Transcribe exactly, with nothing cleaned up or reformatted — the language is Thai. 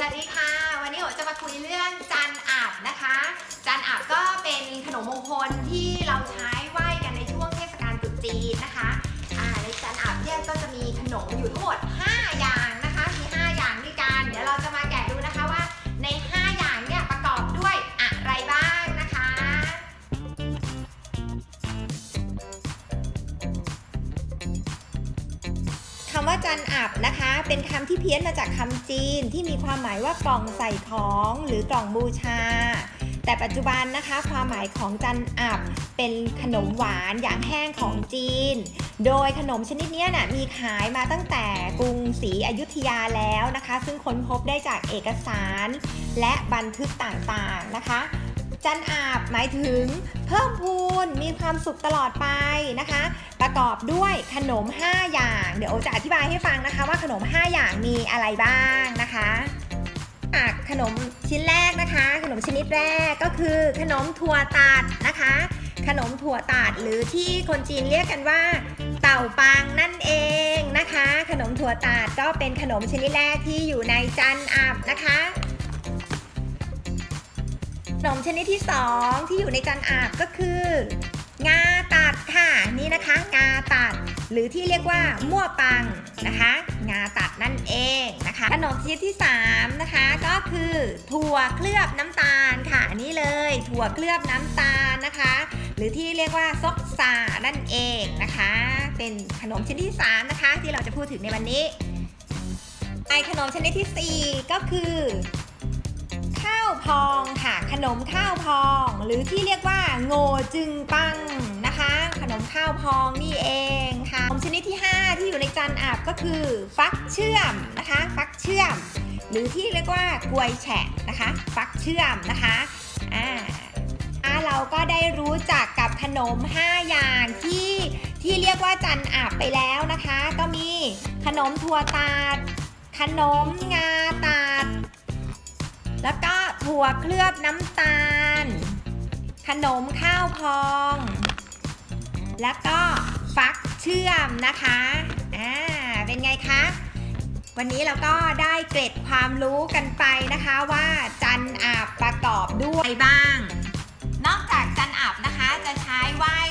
สวัสดีค่ะวันนี้โอจะมาคุยเรื่องจันอาบนะคะจันอาบก็เป็นขนมมงคลที่เราใช้ไหว้กันในช่วงเทศกาลตรุษจีนนะคะอ่าในจันอาบเนี่ยก็จะมีขนมอยู่ทั้งหมดห้าอย่างนะคะมีห้าอย่างด้วยกันเดี๋ยวเราจะมาแกะดูนะคะว่าในห้าอย่างเนี่ยประกอบด้วยอะไรบ้างนะคะคำว่าจันอับนะคะเป็นคำที่เพี้ยนมาจากคำจีนที่มีความหมายว่ากล่องใส่ของหรือกล่องบูชาแต่ปัจจุบันนะคะความหมายของจันอับเป็นขนมหวานอย่างแห้งของจีนโดยขนมชนิดนี้นะมีขายมาตั้งแต่กรุงศรีอยุธยาแล้วนะคะซึ่งค้นพบได้จากเอกสารและบันทึกต่างๆนะคะจันอาบหมายถึงเพิ่มพูนมีความสุขตลอดไปนะคะประกอบด้วยขนมห้าอย่างเดี๋ยวโอจะอธิบายให้ฟังนะคะว่าขนมห้าอย่างมีอะไรบ้างนะคะขนมชิ้นแรกนะคะขนมชนิดแรกก็คือขนมถั่วตัดนะคะขนมถั่วตัดหรือที่คนจีนเรียกกันว่าเต่าปังนั่นเองนะคะขนมถั่วตัดก็เป็นขนมชนิดแรกที่อยู่ในจันอับนะคะขนมชนิดที่สองที่อยู่ในจันอาบก็คืองาตัดค่ะนี่นะคะงาตัดหรือที่เรียกว่ามั่วปังนะคะงาตัดนั่นเองนะคะขนมชนิดที่สามนะคะก็คือถั่วเคลือบน้ำตาลค่ะนี่เลยถั่วเคลือบน้ำตาลนะคะหรือที่เรียกว่าซกซานั่นเองนะคะเป็นขนมชนิดที่สามนะคะที่เราจะพูดถึงในวันนี้ไอขนมชนิดที่สี่ก็คือข้าวพองค่ะขนมข้าวพองหรือที่เรียกว่าโง่จึงปังนะคะขนมข้าวพองนี่เองค่ะขนมชนิดที่ห้าที่อยู่ในจันอาบก็คือฟักเชื่อมนะคะฟักเชื่อมหรือที่เรียกว่ากล้วยแฉะนะคะฟักเชื่อมนะคะอ่าเราก็ได้รู้จักกับขนมห้าอย่างที่ที่เรียกว่าจันอาบไปแล้วนะคะก็มีขนมถั่วตัดขนมงาตัดแล้วก็ถั่วเคลือบน้ำตาลขนมข้าวพองแล้วก็ฟักเชื่อมนะคะอ่าเป็นไงคะวันนี้เราก็ได้เกร็ดความรู้กันไปนะคะว่าจันอาบประกอบด้วยบ้างนอกจากจันอาบนะคะจะใช้ไหว้